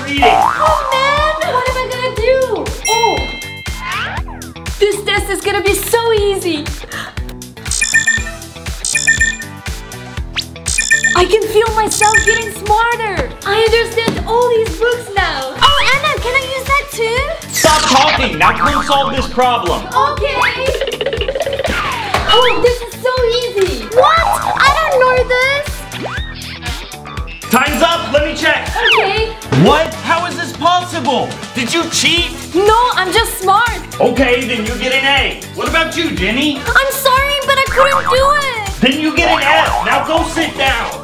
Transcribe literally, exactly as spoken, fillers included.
reading. Oh man, what am I gonna do? Oh, this test is gonna be so easy. I can feel myself getting smarter. I understand all these books now. Oh, Anna, can I use that too? Stop talking. Now come solve this problem. Okay. Oh, this is so easy. What? I don't know this. Time's up. Let me check. Okay. What? How is this possible? Did you cheat? No, I'm just smart. Okay, then you get an A. What about you, Jenny? I'm sorry, but I couldn't do it. Then you get an F. Now go sit down.